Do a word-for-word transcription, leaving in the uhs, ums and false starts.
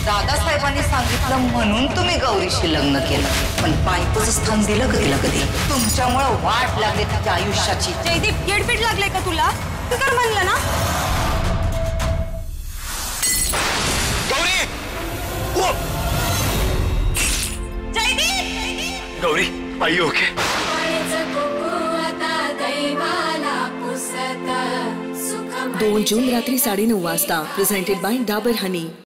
दादासाहेबांनी सांगितलं म्हणून तुम्ही गौरीशी लग्न केलं, पण बायकोचं स्थान दिलं का तिला कधी? तुमच्यामुळे वाट लागली तिच्या आयुष्याची. जयदीप येडपीट लागले का तुला? तू तर म्हणलं ना. गौरी जयदीप गौरी आई ओके. दोन जून रात्री साडेनऊ वाजता प्रेझेंटेड बाय डाबर हनी.